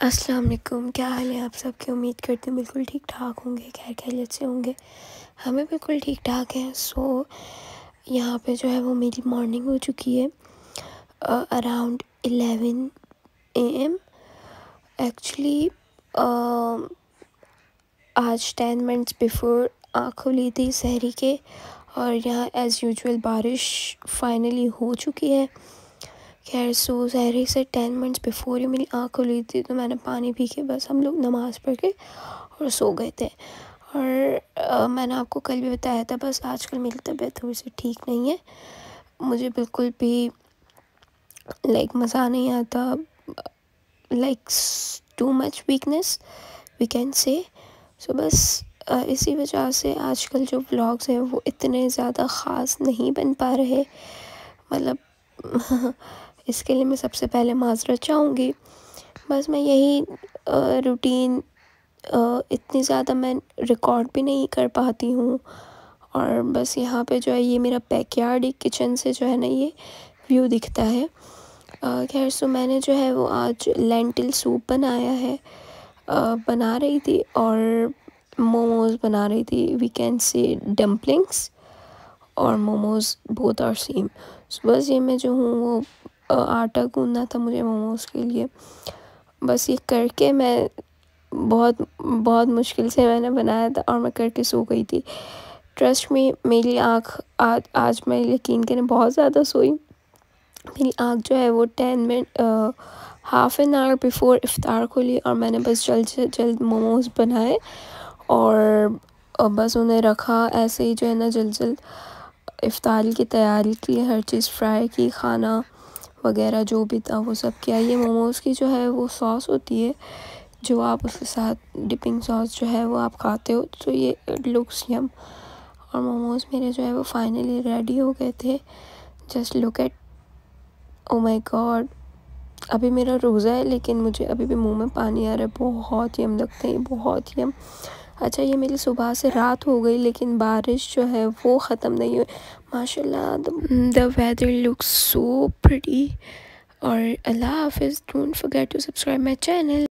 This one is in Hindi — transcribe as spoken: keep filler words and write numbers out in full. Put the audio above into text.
अस्सलाम वालेकुम, क्या हाल है आप सबके। उम्मीद करते हैं बिल्कुल ठीक ठाक होंगे, खैर खैरियत से होंगे। हमें बिल्कुल ठीक ठाक है। सो यहाँ पे जो है वो मेरी मॉर्निंग हो चुकी है around eleven A M actually. आज टेन मिनट्स बिफोर आँख खुली थी सहरी के, और यहाँ एज़ यूजुअल बारिश फाइनली हो चुकी है। खैर सो सहरी से टेन मिनट्स बिफोर ही मेरी आँख खुली थी, तो मैंने पानी पी के बस हम लोग नमाज़ पढ़ के और सो गए थे। और आ, मैंने आपको कल भी बताया था, बस आजकल मेरी तबीयत थोड़ी सी ठीक नहीं है। मुझे बिल्कुल भी लाइक मज़ा नहीं आता, like too much weakness we can say. So बस आ, इसी वजह से आजकल जो व्लॉग्स हैं वो इतने ज़्यादा ख़ास नहीं बन पा रहे। मतलब इसके लिए मैं सबसे पहले माज़रत चाहूँगी। बस मैं यही रूटीन इतनी ज़्यादा मैं रिकॉर्ड भी नहीं कर पाती हूँ। और बस यहाँ पे जो है ये मेरा बैकयार्ड एक किचन से जो है ना ये व्यू दिखता है। खैर सो मैंने जो है वो आज लेंटिल सूप बनाया है, आ, बना रही थी, और मोमोज़ बना रही थी। वी कैन से डम्पलिंग्स और मोमोज़ बोथ आर सेम। बस ये मैं जो हूँ वो आटा गूंदना था मुझे मोमोज़ के लिए। बस ये करके मैं बहुत बहुत मुश्किल से मैंने बनाया था और मैं करके सो गई थी। ट्रस्ट में मेरी आँख आज आज मैं यकीन करें बहुत ज़्यादा सोई। मेरी आँख जो है वो ten minute half an hour before इफ्तार खुली, और मैंने बस जल्द से जल्द मोमोज़ बनाए और बस उन्हें रखा ऐसे ही जो है ना जल्द जल्द इफ्तारी की तैयारी की, हर चीज़ फ्राई की, खाना वगैरह जो भी था वो सब किया। ये मोमोज़ की जो है वो सॉस होती है जो आप उसके साथ डिपिंग सॉस जो है वो आप खाते हो, तो ये इट लुक्स यम। और मोमोज़ मेरे जो है वो फाइनली रेडी हो गए थे। Just look at, oh my God. अभी मेरा रोज़ा है लेकिन मुझे अभी भी मुंह में पानी आ रहा है, बहुत यम लगते हैं, बहुत यम। अच्छा ये मेरी सुबह से रात हो गई लेकिन बारिश जो है वो ख़त्म नहीं हुई माशाल्लाह। The weather looks so pretty. और अल्लाह हाफिज़। Don't forget to subscribe my channel.